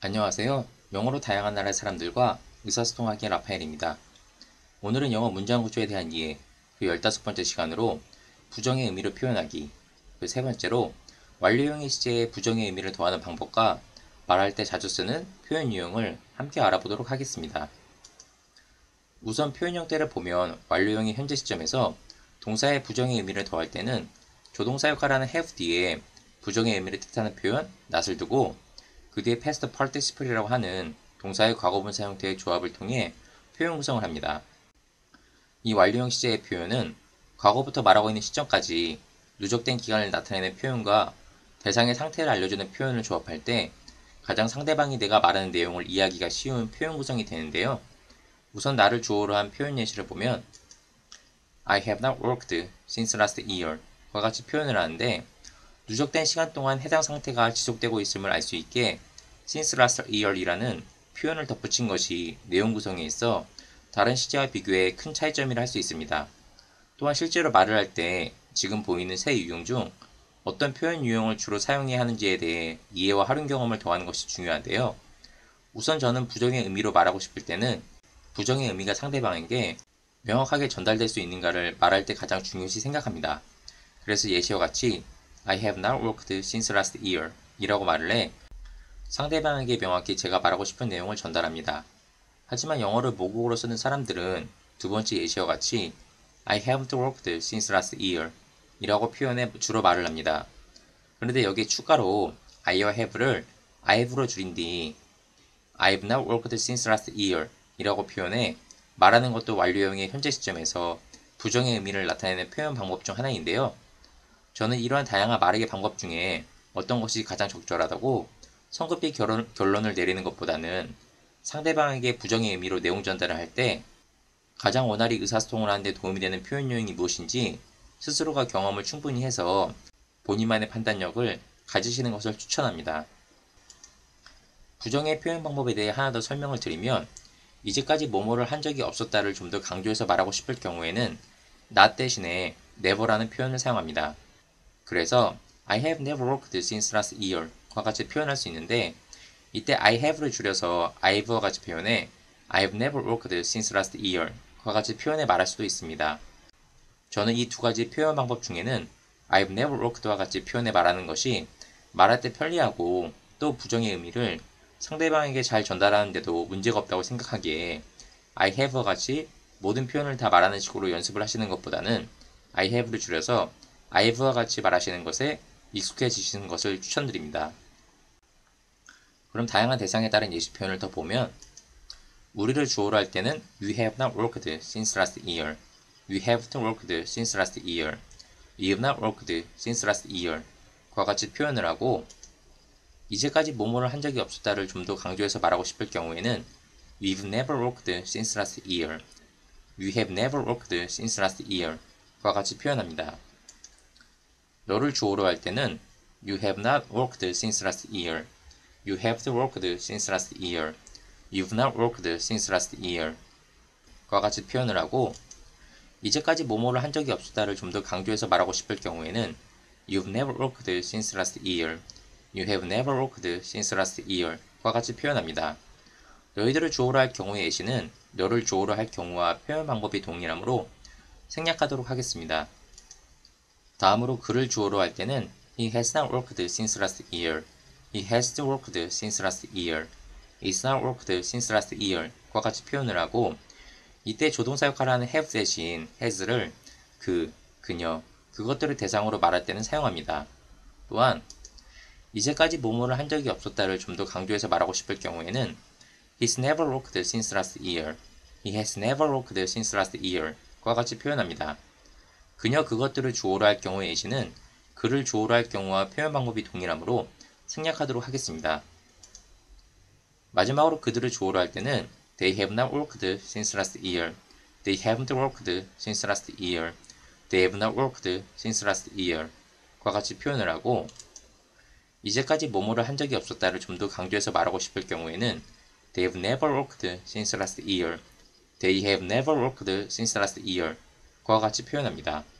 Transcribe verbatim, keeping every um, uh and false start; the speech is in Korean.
안녕하세요. 영어로 다양한 나라의 사람들과 의사소통하기의 라파엘입니다. 오늘은 영어 문장 구조에 대한 이해, 그 열다섯 번째 시간으로 부정의 의미로 표현하기, 그 세 번째로 완료형의 시제에 부정의 의미를 더하는 방법과 말할 때 자주 쓰는 표현 유형을 함께 알아보도록 하겠습니다. 우선 표현 형태를 보면 완료형의 현재 시점에서 동사의 부정의 의미를 더할 때는 조동사 역할하는 have 뒤에 부정의 의미를 뜻하는 표현 not을 두고 그 뒤에 past participle이라고 하는 동사의 과거분사 형태의 조합을 통해 표현 구성을 합니다. 이 완료형 시제의 표현은 과거부터 말하고 있는 시점까지 누적된 기간을 나타내는 표현과 대상의 상태를 알려주는 표현을 조합할 때 가장 상대방이 내가 말하는 내용을 이해하기가 쉬운 표현 구성이 되는데요. 우선 나를 주어로 한 표현 예시를 보면 I have not worked since last year 과 같이 표현을 하는데 누적된 시간 동안 해당 상태가 지속되고 있음을 알 수 있게 since last year 이라는 표현을 덧붙인 것이 내용 구성에 있어 다른 시제와 비교해 큰 차이점이라 할 수 있습니다. 또한 실제로 말을 할 때 지금 보이는 세 유형 중 어떤 표현 유형을 주로 사용해야 하는지에 대해 이해와 활용 경험을 더하는 것이 중요한데요. 우선 저는 부정의 의미로 말하고 싶을 때는 부정의 의미가 상대방에게 명확하게 전달될 수 있는가를 말할 때 가장 중요시 생각합니다. 그래서 예시와 같이 I have not worked since last year 이라고 말을 해 상대방에게 명확히 제가 말하고 싶은 내용을 전달합니다. 하지만 영어를 모국어로 쓰는 사람들은 두 번째 예시와 같이 I haven't worked since last year 이라고 표현해 주로 말을 합니다. 그런데 여기에 추가로 I와 have를 I've로 줄인 뒤 I've not worked since last year 이라고 표현해 말하는 것도 완료형의 현재 시점에서 부정의 의미를 나타내는 표현 방법 중 하나인데요. 저는 이러한 다양한 말하기 방법 중에 어떤 것이 가장 적절하다고 성급히 결론, 결론을 내리는 것보다는 상대방에게 부정의 의미로 내용 전달을 할 때 가장 원활히 의사소통을 하는 데 도움이 되는 표현 요인이 무엇인지 스스로가 경험을 충분히 해서 본인만의 판단력을 가지시는 것을 추천합니다. 부정의 표현 방법에 대해 하나 더 설명을 드리면 이제까지 뭐뭐를 한 적이 없었다를 좀 더 강조해서 말하고 싶을 경우에는 not 대신에 never라는 표현을 사용합니다. 그래서 I have never worked since last year 과 같이 표현할 수 있는데 이때 I have를 줄여서 I've와 같이 표현해 I've never worked since last year 과 같이 표현해 말할 수도 있습니다. 저는 이 두 가지 표현 방법 중에는 I've never worked와 같이 표현해 말하는 것이 말할 때 편리하고 또 부정의 의미를 상대방에게 잘 전달하는데도 문제가 없다고 생각하기에 I have와 같이 모든 표현을 다 말하는 식으로 연습을 하시는 것보다는 I have를 줄여서 I've와 같이 말하시는 것에 익숙해지시는 것을 추천드립니다. 그럼 다양한 대상에 따른 예시 표현을 더 보면 우리를 주어로 할 때는 We have not worked since last year We haven't worked since last year We have not worked since last year 과 같이 표현을 하고 이제까지 뭐뭐를 한 적이 없었다를 좀 더 강조해서 말하고 싶을 경우에는 We've never worked since last year We have never worked since last year 과 같이 표현합니다. 너를 주어로 할 때는 You have not worked since last year You haven't worked since last year You've not worked since last year 과 같이 표현을 하고 이제까지 뭐뭐를 한 적이 없었다를 좀 더 강조해서 말하고 싶을 경우에는 You've never worked since last year You have never worked since last year 과 같이 표현합니다. 너희들을 주어로 할 경우의 예시는 너를 주어로 할 경우와 표현 방법이 동일하므로 생략하도록 하겠습니다. 다음으로 그를 주어로 할 때는 He has not worked since last year He has worked since last year He's not worked since last year 과 같이 표현을 하고 이때 조동사 역할을 하는 have 대신 has를 그, 그녀, 그것들을 대상으로 말할 때는 사용합니다. 또한 이제까지 뭐뭐를 한 적이 없었다를 좀 더 강조해서 말하고 싶을 경우에는 He's never worked since last year He has never worked since last year 과 같이 표현합니다. 그녀 그것들을 주어로 할 경우의 예시는 그를 주어로 할 경우와 표현 방법이 동일하므로 생략하도록 하겠습니다. 마지막으로 그들을 주어로 할 때는 They have not worked since last year They haven't worked since last year They have not worked since last year 과 같이 표현을 하고 이제까지 뭐뭐를 한 적이 없었다를 좀 더 강조해서 말하고 싶을 경우에는 They have never worked since last year They have never worked since last year 과 같이 표현합니다.